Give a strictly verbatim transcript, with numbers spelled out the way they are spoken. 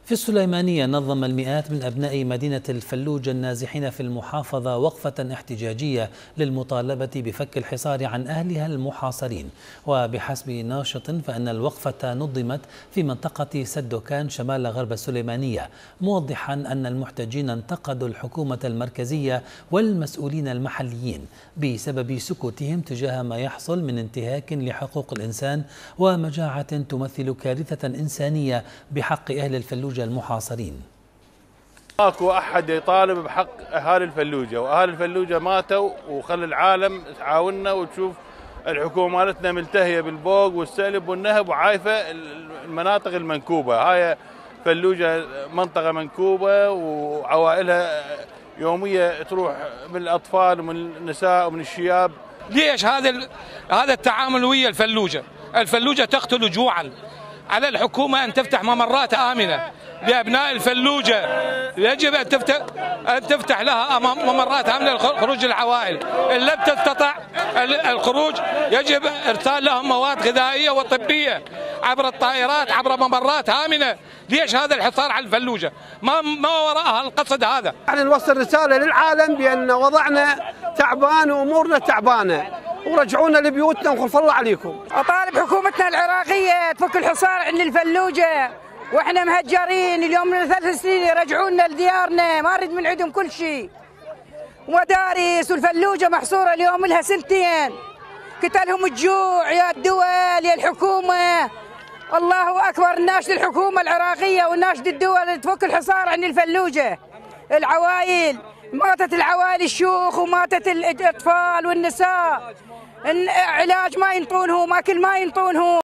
في السليمانية نظم المئات من أبناء مدينة الفلوجة النازحين في المحافظة وقفة احتجاجية للمطالبة بفك الحصار عن أهلها المحاصرين. وبحسب ناشط فإن الوقفة نظمت في منطقة سدوكان شمال غرب السليمانية، موضحا أن المحتجين انتقدوا الحكومة المركزية والمسؤولين المحليين بسبب سكوتهم تجاه ما يحصل من انتهاك لحقوق الإنسان ومجاعة تمثل كارثة إنسانية بحق أهل الفلوجة المحاصرين. ماكو احد يطالب بحق اهالي الفلوجه، واهالي الفلوجه ماتوا، وخلي العالم تعاوننا وتشوف الحكومه مالتنا ملتهيه بالبوق والسلب والنهب وعايفه المناطق المنكوبه. هاي فلوجه منطقه منكوبه وعوائلها يوميه تروح من الاطفال ومن النساء ومن الشياب. ليش هذا هذا التعامل ويا الفلوجه؟ الفلوجه تقتل جوعا. على الحكومة أن تفتح ممرات آمنة لأبناء الفلوجة، يجب أن تفتح أن تفتح لها ممرات آمنة لخروج العوائل. إن لم تستطع الخروج يجب إرسال لهم مواد غذائية وطبية عبر الطائرات، عبر ممرات آمنة. ليش هذا الحصار على الفلوجة؟ ما ما وراءها القصد هذا؟ احنا نوصل رسالة للعالم بأن وضعنا تعبان وأمورنا تعبانة، ورجعونا لبيوتنا وخلف الله عليكم. أطالب حكومتنا العراقية تفك الحصار عن الفلوجة، واحنا مهجرين اليوم من ثلاث سنين، يرجعونا لديارنا، ما نريد من عندهم كل شيء. مدارس والفلوجة محصورة اليوم لها سنتين، قتلهم الجوع يا الدول يا الحكومة. الله أكبر، ناشد الحكومة العراقية وناشد الدول تفك الحصار عن الفلوجة. العوائل ماتت، العوائل الشيوخ وماتت الأطفال والنساء، علاج ما ينطونهم، أكل ما ينطونهم.